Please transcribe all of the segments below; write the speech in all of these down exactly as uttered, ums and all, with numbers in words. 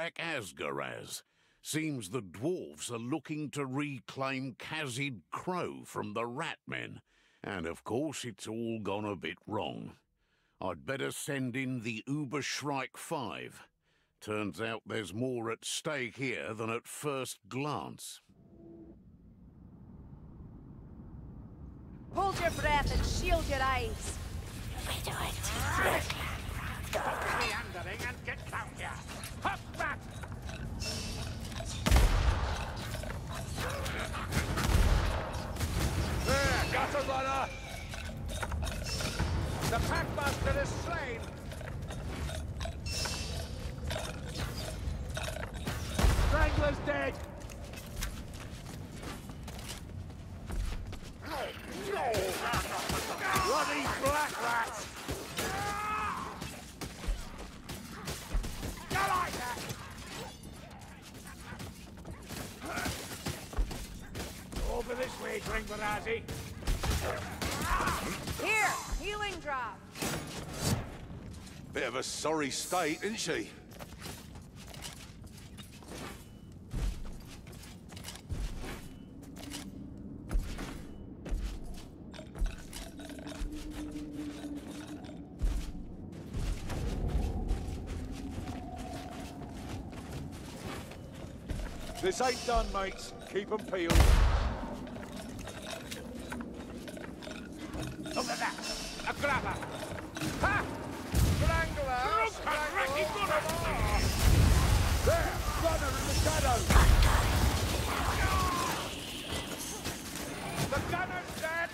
attack Asgaraz. Seems the dwarves are looking to reclaim Khazid Crow from the Ratmen. And of course it's all gone a bit wrong. I'd better send in the Uberschreik Five. Turns out there's more at stake here than at first glance. Hold your breath and shield your eyes. Meandering and get down here. Hop back! There, got a runner! The Packmaster is slain! Strangler's dead! Bloody black rats! You like that? Over this way, Dringbarazzi. Here, healing drop. Bit of a sorry state, isn't she? This ain't done, mates. Keep 'em peeled. Look at that! A grabber! Ha! Strangler! Strangler! There! Runner in the shadow! The gunner's dead!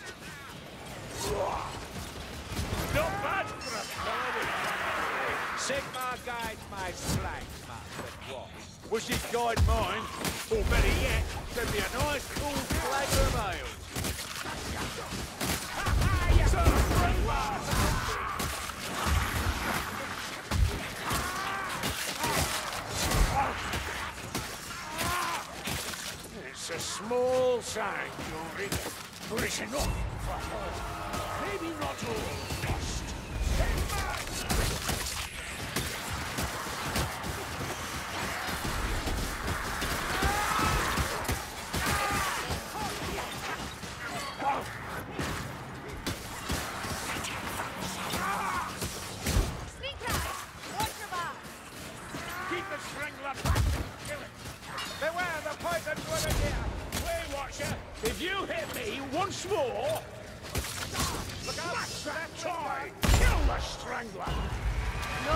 Not bad for a party! Sigmar guides my flanks, Master Quack. Wish he'd guide mine, or better yet, send me a nice cool flavor of ale. It's a small sanctuary, but it's enough for her. Maybe not all lost. If you hit me once more, look out! That toy! Kill the Strangler! No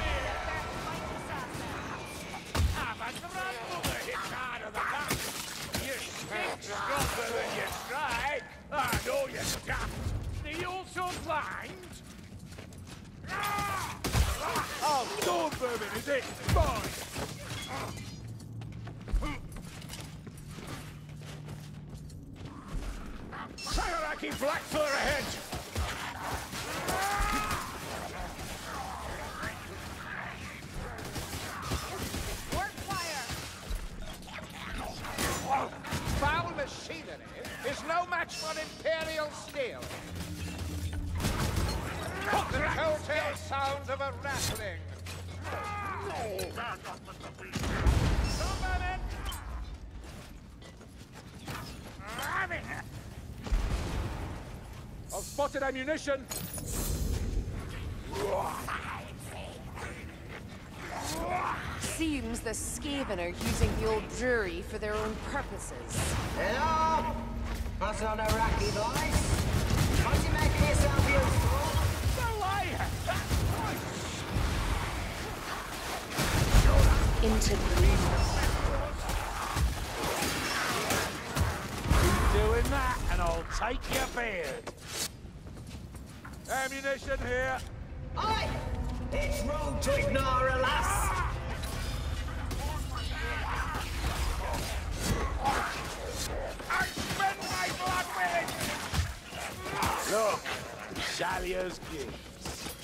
Have a grandmother hit harder than that! You stink stronger than you strike! I know you scaffed! Are you also blind? Oh, dawn vermin, is it? Fine! Sagaraki Blackfur ahead! Work fire! Foul machinery is no match for Imperial steel. The telltale sound of a rattling. Somebody! I've spotted ammunition! Seems the Skaven are using the old brewery for their own purposes. Hello? That's not a Iraqi voice. How's you making yourself useful? The liar! Into green. Keep doing that and I'll take your beard. Ammunition here. Oi! It's rude to ignore a lass. I spend my blood with it! Look, Shalia's gifts.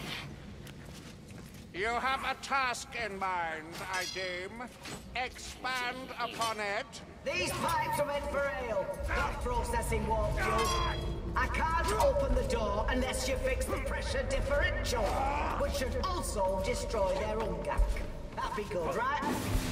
You have a task in mind, I deem. Expand upon it. These pipes are meant for ale, not processing warp fuel. I can't open the door unless you fix the pressure differential, which should also destroy their ungak. That'd be good, right?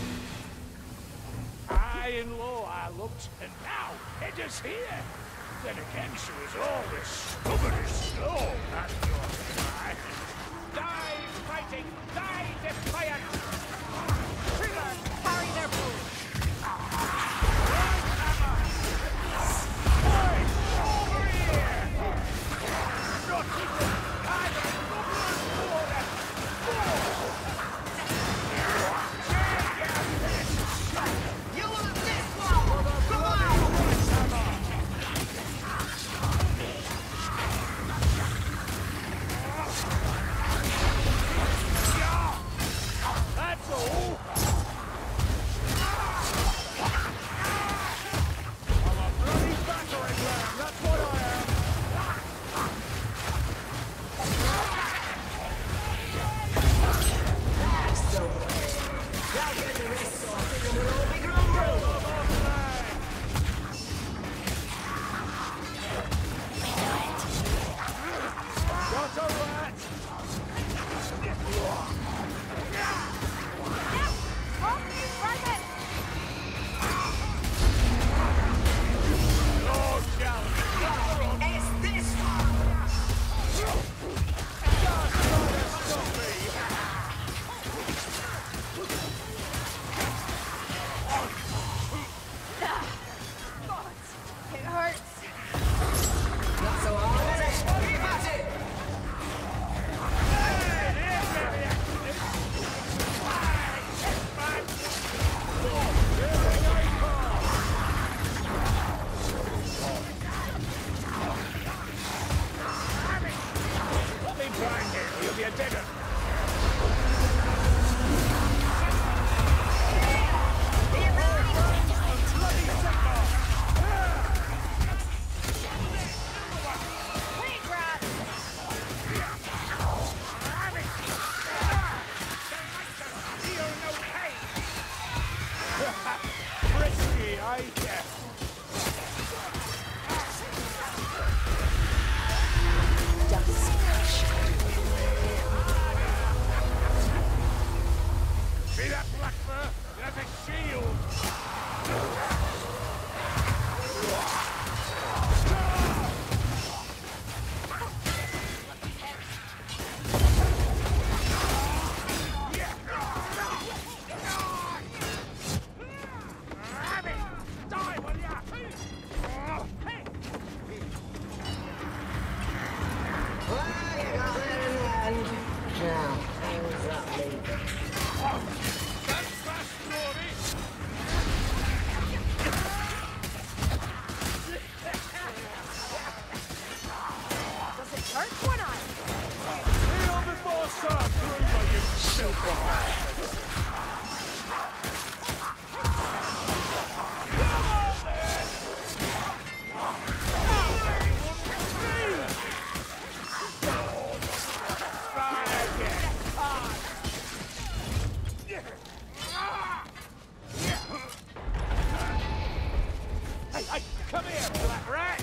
High and low I looked, and now Edda's here. Then again, she was always stubborn as snow, that daughter. Die fighting! Die defiant! Killer! Carry their boots. You want this one? Come on! That's all! I'm a bloody battering ram, that's what I am! That's so good. Now get the rest sorted and we'll all be grumbled. Got a rat! Off you, Rabbit! Lord Gallant! It's this one! It hurts. Not so hard, is it? Keep at it! Let me blind him, he'll be a deader. Wait, Rat! Frisky, I guess. See that black fur? That's a shield. Die, will ya? Hey! Well, you got there in the end. Now, how's that leave? That's fast, Rory! Does it hurt when I... Kneel before Sir Gruber, you silver bastard! Come on, then! Try again! Hey, hey, come here, black rat!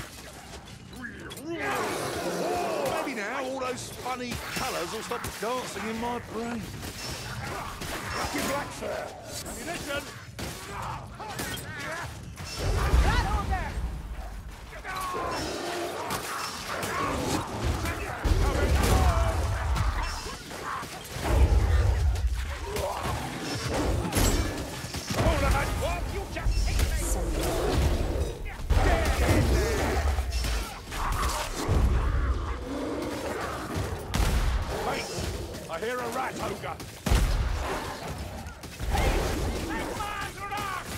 Maybe now all those funny colours will stop dancing in my brain. Lucky black fur! Ammunition! Rat over there! Hold on, what? You just hit me! Get in there! Wait! I hear a rat ogre! Hey! That man's rat!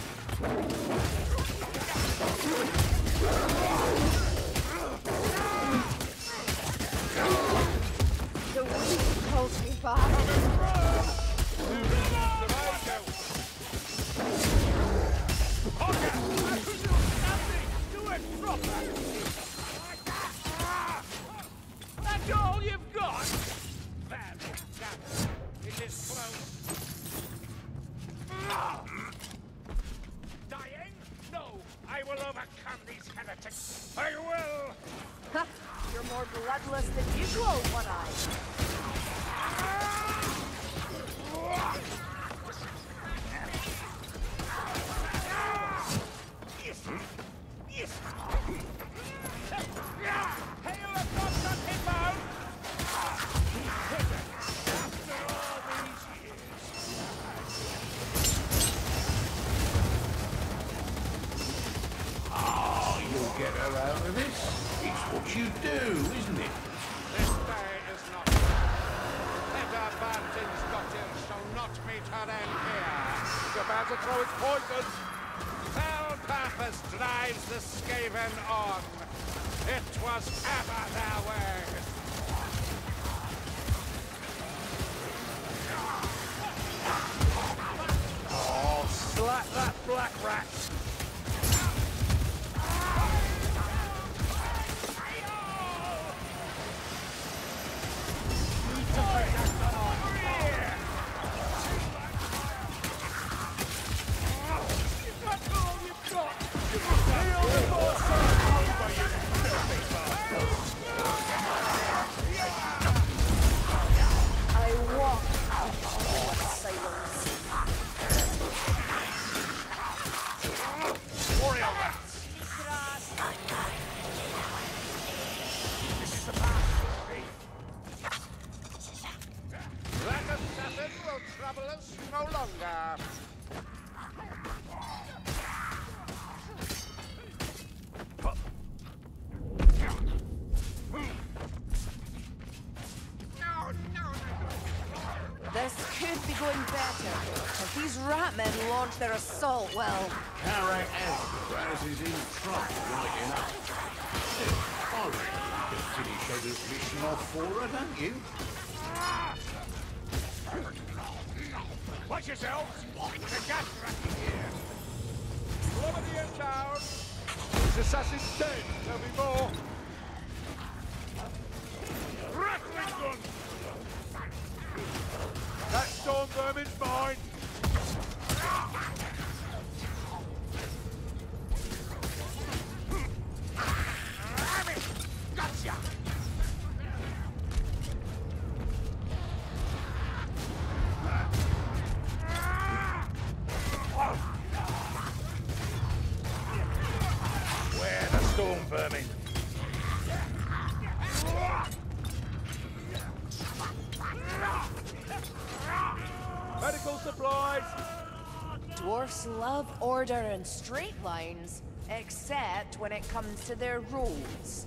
The wind pulls me back. That's all you've got? Bad chap. It is close. Dying? No, I will overcome these heretics. I will! Ha! You're more bloodless than usual, One Eye. out of this. It's what you do, isn't it? This day is not. Ever Barton Scottish shall not meet her end here. It's about to throw its poison. Fell purpose drives the Skaven on. It was ever their way. Oh, slap that black rat! I walk out of silence. Warrior rats! This is the path. That assassin will trouble us no longer. This could be going better. If these ratmen launch their assault, well... Carrot Azraz is in trouble right enough. Still, I reckon you can finish Heather's mission off for her, don't you? Watch yourselves! The gas racket here! Nobody in town! This assassin's dead! There'll be more! Rattling gun! That storm vermin's mine! Gotcha! Where the storm vermin? Medical supplies! Dwarfs love order and straight lines, except when it comes to their roads.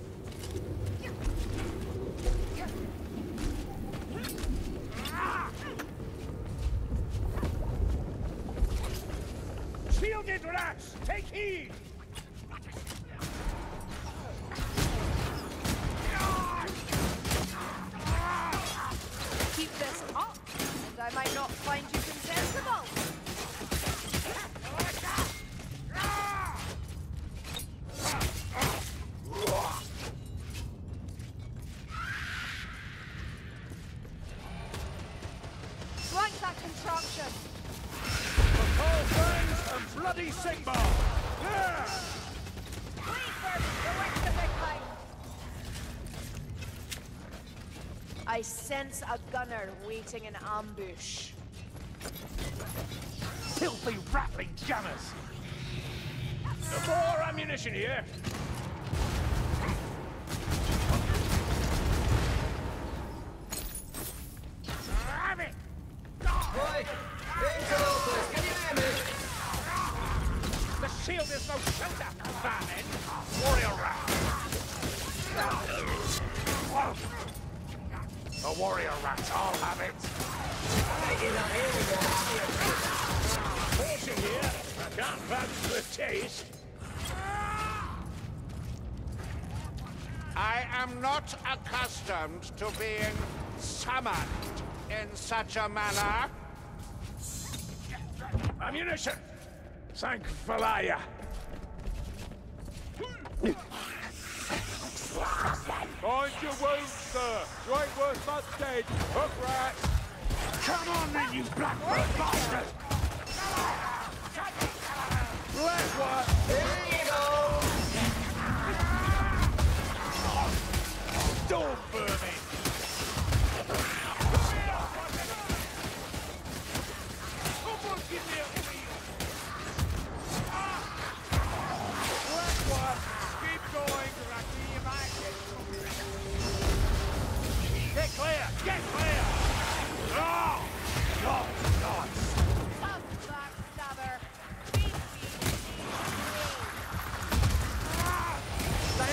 Shielded rats! Take heed! Keep this up, and I might not find you consensible. Flank that contraption. Cold Fangs and bloody Sigmar! Yeah! Wait for the rest of the kind. I sense a gunner waiting in ambush. Filthy rattling jammers! More ammunition here! Have it! Right, interlopers, can you hear me? The shield is no shelter, vermin! Warrior rat! The warrior rats, I'll have it! Caution here! I can't vouch for the taste! I am not accustomed to being summoned in such a manner. Ammunition! Thank Valaya! Mind your wounds, sir! You ain't worth much dead! Hook rat! Come on then, you blackbird bastard! Black one! Here you go! Storm vermin! Someone give me a wheel! Black one! Keep going, Rocky, you might get Get clear! Get clear! Oh! God, God! Tough backstabber. Beat, beat, beat, beat.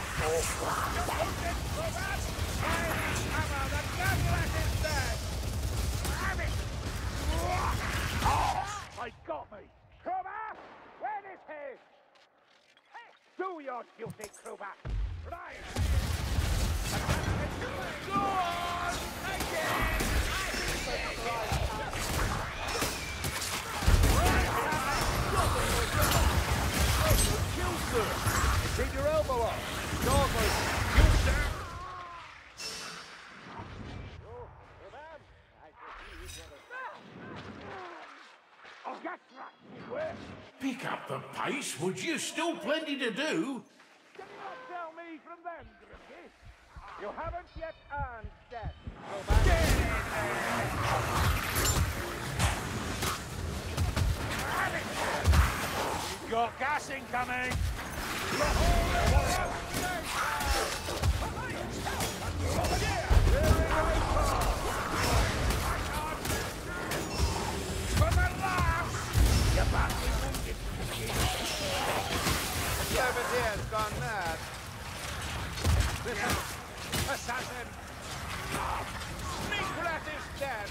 They got me! Kruber! Where is he? Do your duty, Kruber! Right! Go on! Again! Keep your elbow up! Dog you sir! Oh, that's right! Where? Pick up the pace, would you? Still plenty to do. Can you not tell me from them, Grimsby? You haven't yet earned death. Go back. Get in there! You've got gas incoming! Belvedere's gone mad. Assassin! Nicolas is dead!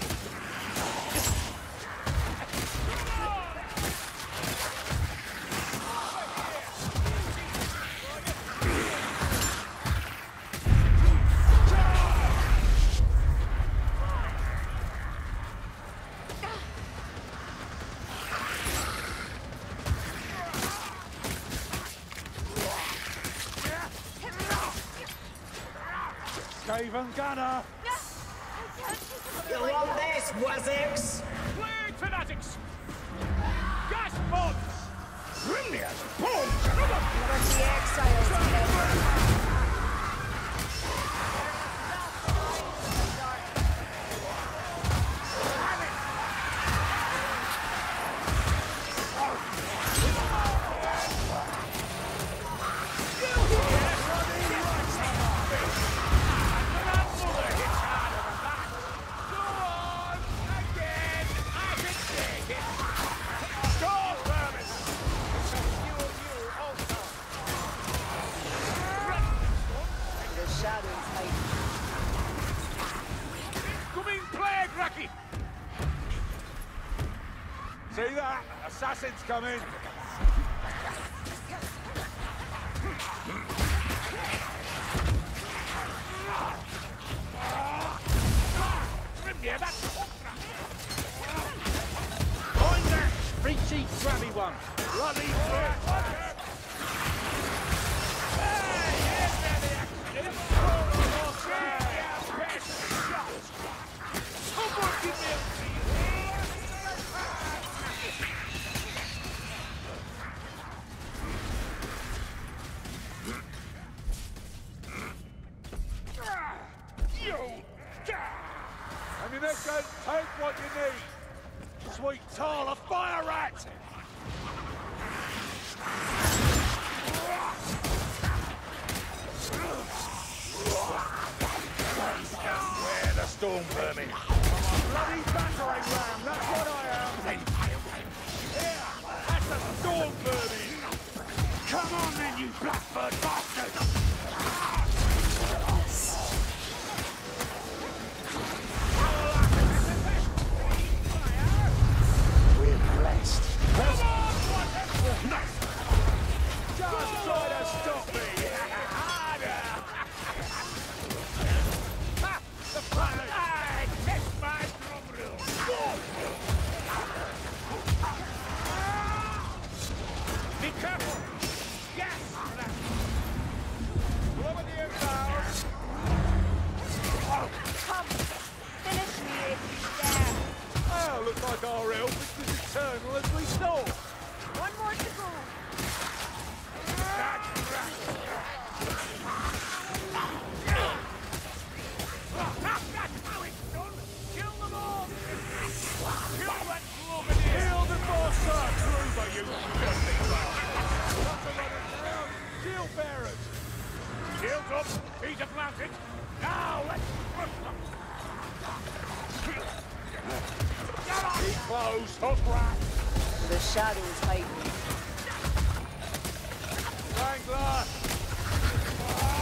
Skaven Gunner! You want this, Wessex? Flee fanatics! Gas bombs! Brilliant! Boom! Let the exiles head. See that? Assassins coming! Find that preachy, grabby one! Bloody threat! Someone give me a ammunition, take what you need! Sweet Tarl, a fire rat! Where the storm vermin? I'm a bloody battering ram, that's what I am! Here, that's the storm vermin! Come on then, you blackbird bastards! Like our help is as eternal as we saw. One more to go. Kill them all! Kill that Globin! Kill the boss, Kruber, you filthy bastard! Shield bearers! Shields up, feet are planted. Now let's crush them! Keep close, hook rat! The shadows hide me. Wrangler!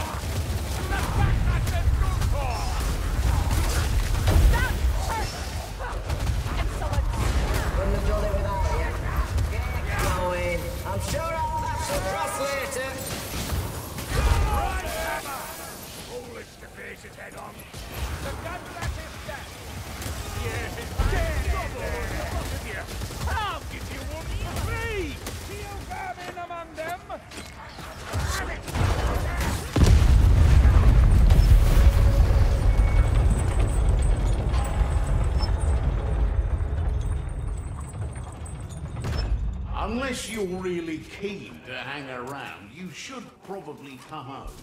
Unless you're really keen to hang around, you should probably come home.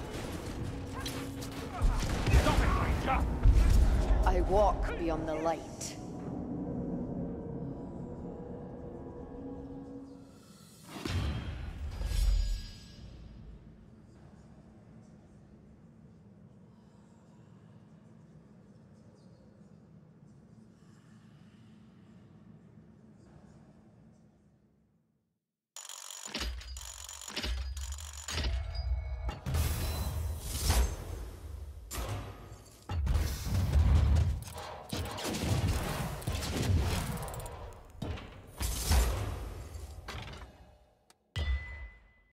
I walk beyond the light.